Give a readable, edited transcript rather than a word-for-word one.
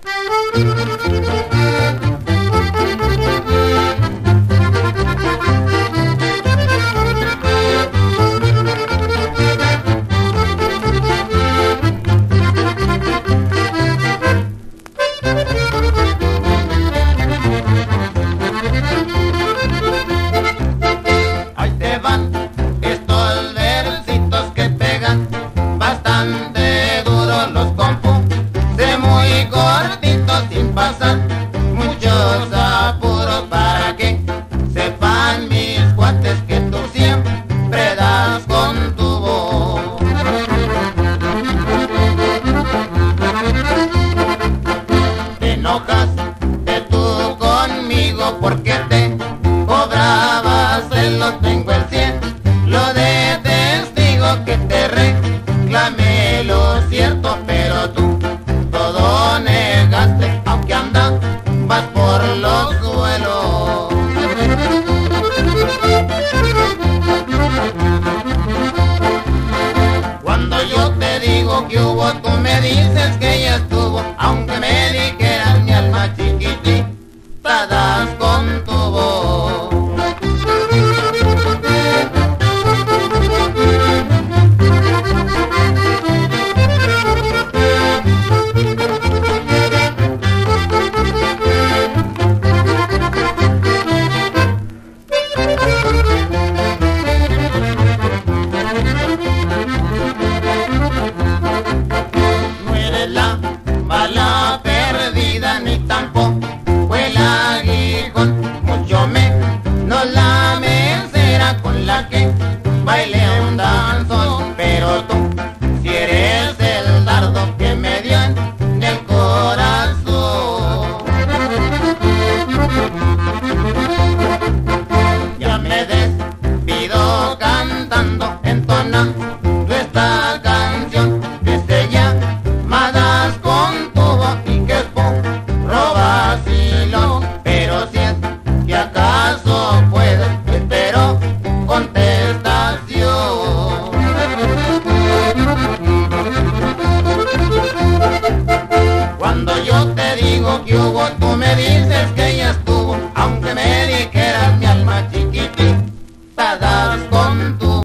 Ahí te van estos versitos que pegan bastante duros, los compuse muy cortitos sin pasar muchos apuros, para que sepan mis cuates que tú siempre das con tu voz. Te enojaste tú conmigo porque te cobrabas lo tengo el cielo de testigo que te reclamé lo cierto, pero tú todo negaste, aunque andabas por los suelos. Cuando yo te digo que hubo, tú me dices que ya estuvo, aunque me dijeras mi alma chiquitita, das con tu voz. No eres la bala perdida ni tampoco el aguijón, mucho menos la mesera con la que bailé un danzón, pero tú si eres el dardo que me dio en el corazón. Ya me despido cantando